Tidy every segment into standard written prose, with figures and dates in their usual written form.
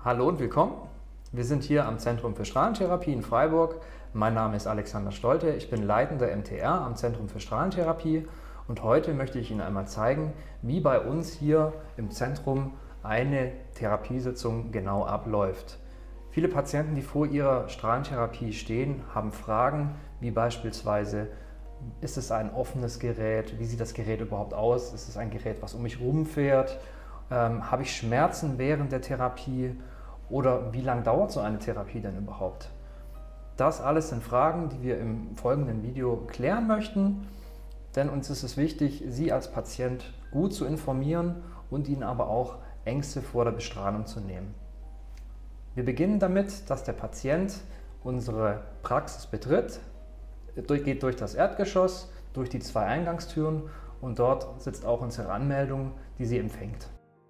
Hallo und willkommen. Wir sind hier am Zentrum für Strahlentherapie in Freiburg. Mein Name ist Alexander Stolte, ich bin leitender MTR am Zentrum für Strahlentherapie und heute möchte ich Ihnen einmal zeigen, wie bei uns hier im Zentrum eine Therapiesitzung genau abläuft. Viele Patienten, die vor ihrer Strahlentherapie stehen, haben Fragen, wie beispielsweise: Ist es ein offenes Gerät? Wie sieht das Gerät überhaupt aus? Ist es ein Gerät, was um mich rumfährt? Habe ich Schmerzen während der Therapie? Oder wie lange dauert so eine Therapie denn überhaupt? Das alles sind Fragen, die wir im folgenden Video klären möchten, denn uns ist es wichtig, Sie als Patient gut zu informieren und Ihnen aber auch Ängste vor der Bestrahlung zu nehmen. Wir beginnen damit, dass der Patient unsere Praxis betritt, geht durch das Erdgeschoss, durch die 2 Eingangstüren und dort sitzt auch unsere Anmeldung, die Sie empfängt.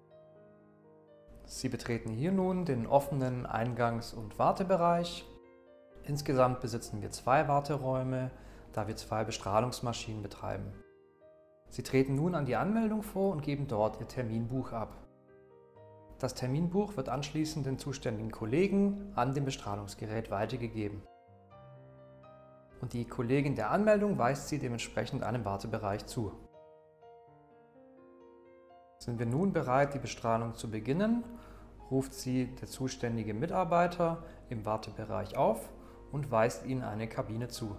Sie betreten hier nun den offenen Eingangs- und Wartebereich. Insgesamt besitzen wir 2 Warteräume, da wir 2 Bestrahlungsmaschinen betreiben. Sie treten nun an die Anmeldung vor und geben dort Ihr Terminbuch ab. Das Terminbuch wird anschließend den zuständigen Kollegen an dem Bestrahlungsgerät weitergegeben. Und die Kollegin der Anmeldung weist Sie dementsprechend einem Wartebereich zu. Sind wir nun bereit, die Bestrahlung zu beginnen, ruft Sie der zuständige Mitarbeiter im Wartebereich auf und weist Ihnen eine Kabine zu.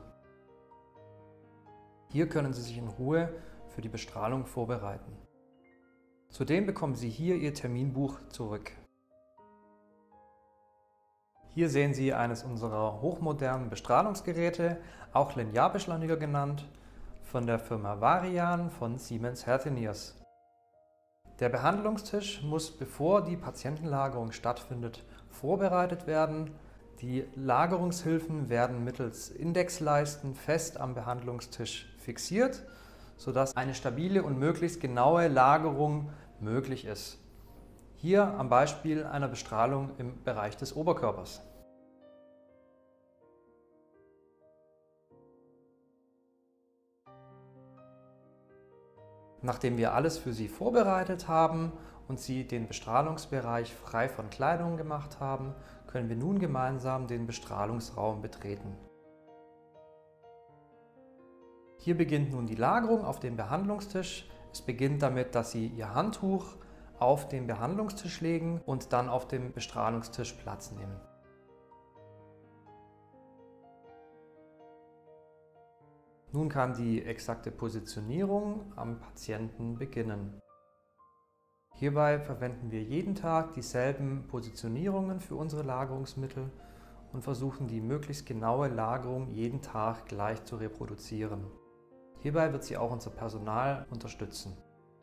Hier können Sie sich in Ruhe für die Bestrahlung vorbereiten. Zudem bekommen Sie hier Ihr Terminbuch zurück. Hier sehen Sie eines unserer hochmodernen Bestrahlungsgeräte, auch Linearbeschleuniger genannt, von der Firma Varian von Siemens Healthineers. Der Behandlungstisch muss, bevor die Patientenlagerung stattfindet, vorbereitet werden. Die Lagerungshilfen werden mittels Indexleisten fest am Behandlungstisch fixiert, sodass eine stabile und möglichst genaue Lagerung möglich ist. Hier am Beispiel einer Bestrahlung im Bereich des Oberkörpers. Nachdem wir alles für Sie vorbereitet haben und Sie den Bestrahlungsbereich frei von Kleidung gemacht haben, können wir nun gemeinsam den Bestrahlungsraum betreten. Hier beginnt nun die Lagerung auf dem Behandlungstisch. Es beginnt damit, dass Sie Ihr Handtuch auf den Behandlungstisch legen und dann auf dem Bestrahlungstisch Platz nehmen. Nun kann die exakte Positionierung am Patienten beginnen. Hierbei verwenden wir jeden Tag dieselben Positionierungen für unsere Lagerungsmittel und versuchen die möglichst genaue Lagerung jeden Tag gleich zu reproduzieren. Hierbei wird Sie auch unser Personal unterstützen.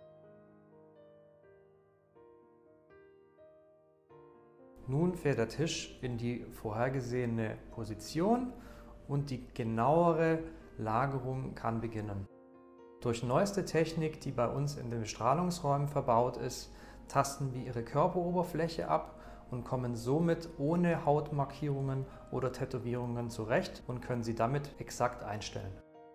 Nun fährt der Tisch in die vorhergesehene Position und die genauere Lagerung kann beginnen. Durch neueste Technik, die bei uns in den Bestrahlungsräumen verbaut ist, tasten wir Ihre Körperoberfläche ab und kommen somit ohne Hautmarkierungen oder Tätowierungen zurecht und können sie damit exakt einstellen.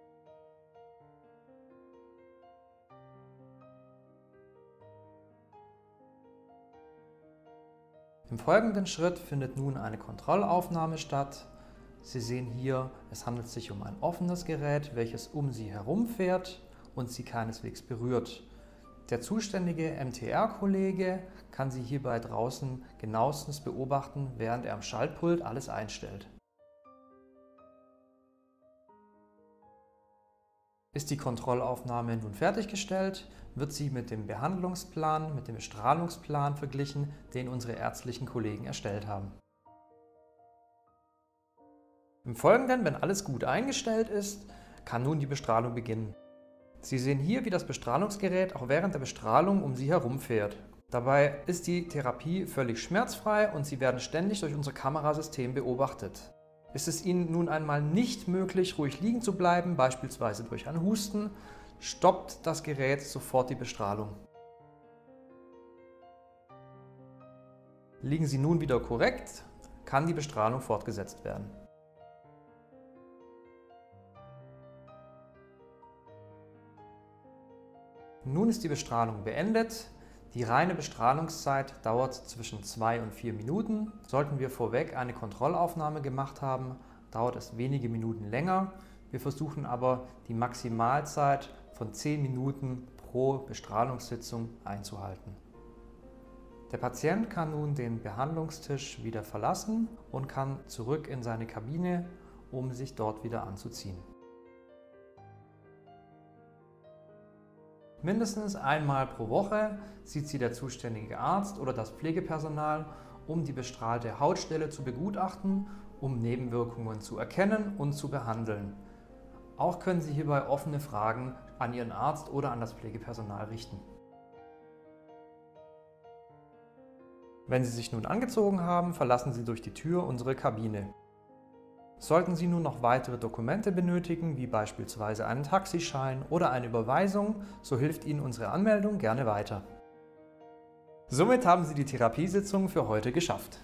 Im folgenden Schritt findet nun eine Kontrollaufnahme statt. Sie sehen hier, es handelt sich um ein offenes Gerät, welches um Sie herumfährt und Sie keineswegs berührt. Der zuständige MTR-Kollege kann Sie hierbei draußen genauestens beobachten, während er am Schaltpult alles einstellt. Ist die Kontrollaufnahme nun fertiggestellt, wird sie mit dem Behandlungsplan, mit dem Bestrahlungsplan verglichen, den unsere ärztlichen Kollegen erstellt haben. Im Folgenden, wenn alles gut eingestellt ist, kann nun die Bestrahlung beginnen. Sie sehen hier, wie das Bestrahlungsgerät auch während der Bestrahlung um Sie herumfährt. Dabei ist die Therapie völlig schmerzfrei und Sie werden ständig durch unser Kamerasystem beobachtet. Ist es Ihnen nun einmal nicht möglich, ruhig liegen zu bleiben, beispielsweise durch einen Husten, stoppt das Gerät sofort die Bestrahlung. Liegen Sie nun wieder korrekt, kann die Bestrahlung fortgesetzt werden. Nun ist die Bestrahlung beendet. Die reine Bestrahlungszeit dauert zwischen 2 und 4 Minuten. Sollten wir vorweg eine Kontrollaufnahme gemacht haben, dauert es wenige Minuten länger. Wir versuchen aber, die Maximalzeit von 10 Minuten pro Bestrahlungssitzung einzuhalten. Der Patient kann nun den Behandlungstisch wieder verlassen und kann zurück in seine Kabine, um sich dort wieder anzuziehen. Mindestens einmal pro Woche sieht Sie der zuständige Arzt oder das Pflegepersonal, um die bestrahlte Hautstelle zu begutachten, um Nebenwirkungen zu erkennen und zu behandeln. Auch können Sie hierbei offene Fragen an Ihren Arzt oder an das Pflegepersonal richten. Wenn Sie sich nun angezogen haben, verlassen Sie durch die Tür unsere Kabine. Sollten Sie nun noch weitere Dokumente benötigen, wie beispielsweise einen Taxischein oder eine Überweisung, so hilft Ihnen unsere Anmeldung gerne weiter. Somit haben Sie die Therapiesitzung für heute geschafft.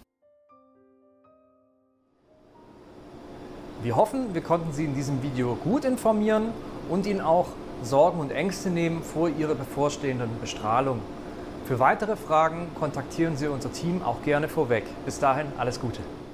Wir hoffen, wir konnten Sie in diesem Video gut informieren und Ihnen auch Sorgen und Ängste nehmen vor Ihrer bevorstehenden Bestrahlung. Für weitere Fragen kontaktieren Sie unser Team auch gerne vorweg. Bis dahin alles Gute.